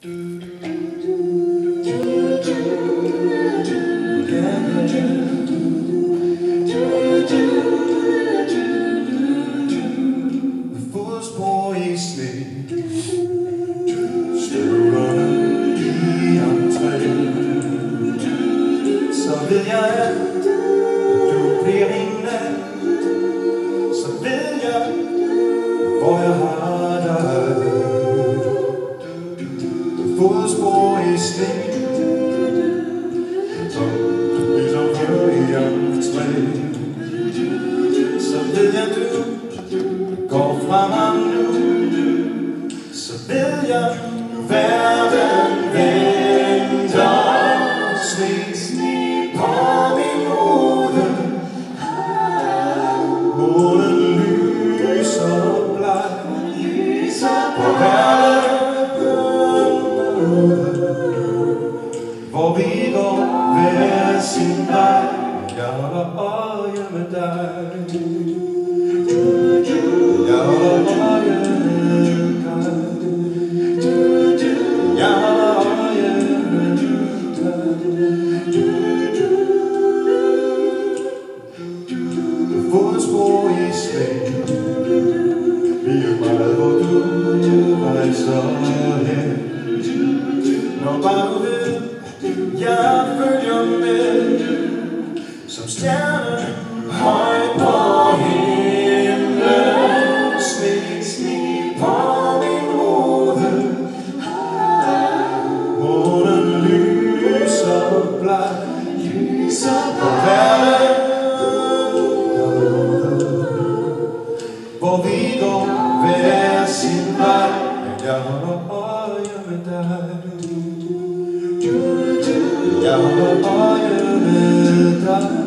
Fodspor i sne, støvlerne i entréen, så ved jeg, at du bliver en nat. Så ved jeg, hvor jeg har dig. Fodspor i sne, som ligesom før i entréen, så ved jeg, du går fra mig nu. Så ved jeg, verden venter. Sne på min hoved, månen lyser bleg på verden, hvor vi går hver sin vej. Jeg holder øje med dig. Jeg holder øje med dig. Jeg holder øje med dig. Fodspor i sne, vi meget hvor du rejser hen. Når bare du ved, jeg følger med, som stjerne højt på himlen. Sne på min hoved, månen lyser bleg på verden, hvor vi går hver sin vej. Jeg holder øje med dig. Jeg holder øje med dig.